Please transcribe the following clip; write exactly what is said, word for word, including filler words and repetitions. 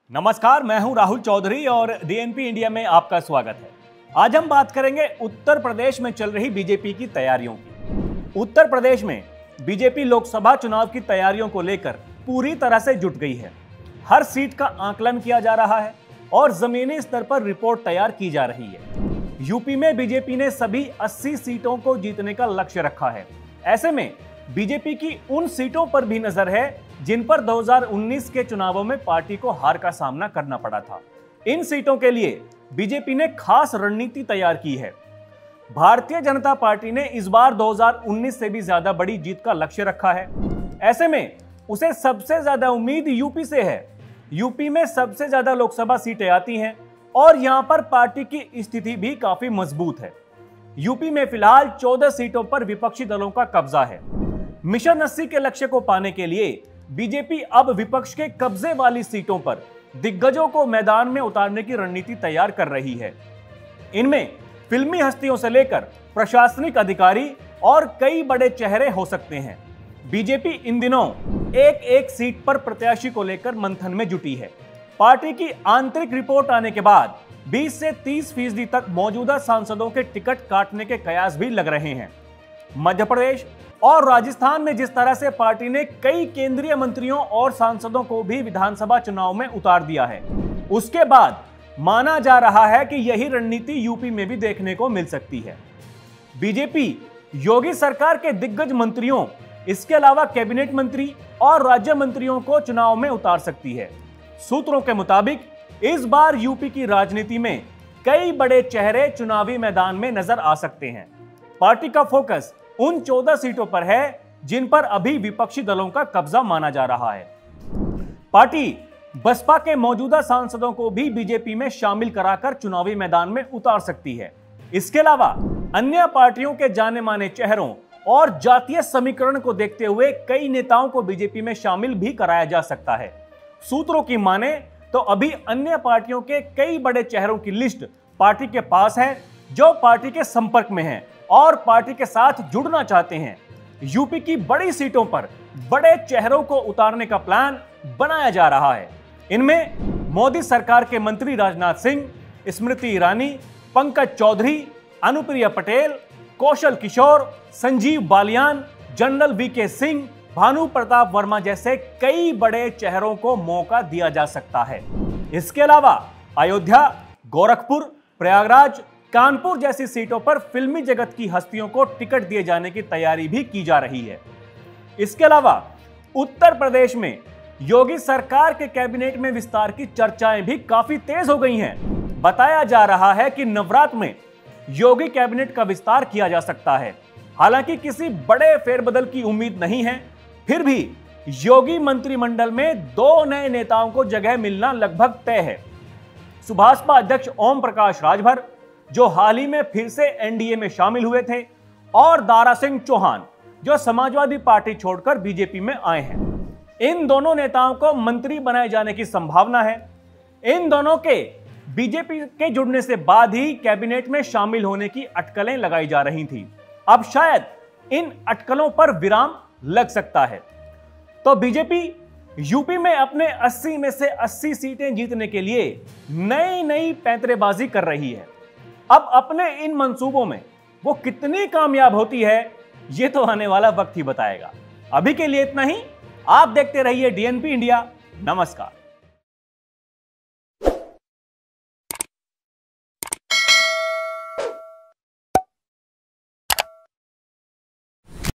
नमस्कार, मैं हूं राहुल चौधरी और डीएनपी इंडिया में आपका स्वागत है। आज हम बात करेंगे उत्तर प्रदेश में चल रही बीजेपी की तैयारियों की। उत्तर प्रदेश में बीजेपी लोकसभा चुनाव की तैयारियों को लेकर पूरी तरह से जुट गई है। हर सीट का आकलन किया जा रहा है और जमीनी स्तर पर रिपोर्ट तैयार की जा रही है। यूपी में बीजेपी ने सभी अस्सी सीटों को जीतने का लक्ष्य रखा है। ऐसे में बीजेपी की उन सीटों पर भी नजर है जिन पर दो हज़ार उन्नीस के चुनावों में पार्टी को हार का सामना करना पड़ा था। इन सीटों के लिए बीजेपी ने खास रणनीति तैयार की है। भारतीय जनता पार्टी ने इस बार दो हज़ार उन्नीस से भी ज्यादा बड़ी जीत का लक्ष्य रखा है। ऐसे में उसे सबसे ज्यादा उम्मीद यूपी से है। यूपी में सबसे ज्यादा लोकसभा सीटें आती हैं और यहां पर पार्टी की स्थिति भी काफी मजबूत है। यूपी में फिलहाल चौदह सीटों पर विपक्षी दलों का कब्जा है। मिशन अस्सी के लक्ष्य को पाने के लिए बीजेपी अब विपक्ष के कब्जे वाली सीटों पर दिग्गजों को मैदान में उतारने की रणनीति तैयार कर रही है। इनमें फिल्मी हस्तियों से लेकर प्रशासनिक अधिकारी और कई बड़े चेहरे हो सकते हैं। बीजेपी इन दिनों एक एक सीट पर प्रत्याशी को लेकर मंथन में जुटी है। पार्टी की आंतरिक रिपोर्ट आने के बाद बीस से तीस फीसदी तक मौजूदा सांसदों के टिकट काटने के कयास भी लग रहे हैं। मध्य प्रदेश और राजस्थान में जिस तरह से पार्टी ने कई केंद्रीय मंत्रियों और सांसदों को भी विधानसभा चुनाव में उतार दिया है, उसके बाद माना जा रहा है कि यही रणनीति यूपी में भी देखने को मिल सकती है। बीजेपी योगी सरकार के दिग्गज मंत्रियों, इसके अलावा कैबिनेट मंत्री और राज्य मंत्रियों को चुनाव में उतार सकती है। सूत्रों के मुताबिक इस बार यूपी की राजनीति में कई बड़े चेहरे चुनावी मैदान में नजर आ सकते हैं। पार्टी का फोकस उन चौदह सीटों पर है जिन पर अभी विपक्षी दलों का कब्जा माना जा रहा है। पार्टी बसपा के मौजूदा सांसदों को भी बीजेपी में शामिल कराकर चुनावी मैदान में उतार सकती है। इसके अलावा अन्य पार्टियों के जाने माने चेहरों और जातीय समीकरण को देखते हुए कई नेताओं को बीजेपी में शामिल भी कराया जा सकता है। सूत्रों की माने तो अभी अन्य पार्टियों के कई बड़े चेहरों की लिस्ट पार्टी के पास है जो पार्टी के संपर्क में हैं और पार्टी के साथ जुड़ना चाहते हैं। यूपी की बड़ी सीटों पर बड़े चेहरों को उतारने का प्लान बनाया जा रहा है। इनमें मोदी सरकार के मंत्री राजनाथ सिंह, स्मृति ईरानी, पंकज चौधरी, अनुप्रिया पटेल, कौशल किशोर, संजीव बालियान, जनरल वीके सिंह, भानु प्रताप वर्मा जैसे कई बड़े चेहरों को मौका दिया जा सकता है। इसके अलावा अयोध्या, गोरखपुर, प्रयागराज, कानपुर जैसी सीटों पर फिल्मी जगत की हस्तियों को टिकट दिए जाने की तैयारी भी की जा रही है। इसके अलावा उत्तर प्रदेश में योगी सरकार के कैबिनेट में विस्तार की चर्चाएं भी काफी तेज हो गई हैं। बताया जा रहा है कि नवरात्र में योगी कैबिनेट का विस्तार किया जा सकता है। हालांकि किसी बड़े फेरबदल की उम्मीद नहीं है, फिर भी योगी मंत्रिमंडल में दो नए नेताओं को जगह मिलना लगभग तय है। सुभाषपा अध्यक्ष ओम प्रकाश राजभर, जो हाल ही में फिर से एनडीए में शामिल हुए थे, और दारा सिंह चौहान, जो समाजवादी पार्टी छोड़कर बीजेपी में आए हैं। इन दोनों नेताओं को मंत्री बनाए जाने की संभावना है। इन दोनों के बीजेपी के जुड़ने से बाद ही कैबिनेट में शामिल होने की अटकलें लगाई जा रही थी। अब शायद इन अटकलों पर विराम लग सकता है। तो बीजेपी यूपी में अपने अस्सी में से अस्सी सीटें जीतने के लिए नई नई पैंतरेबाजी कर रही है। अब अपने इन मंसूबों में वो कितनी कामयाब होती है, ये तो आने वाला वक्त ही बताएगा। अभी के लिए इतना ही। आप देखते रहिए डीएनपी इंडिया। नमस्कार।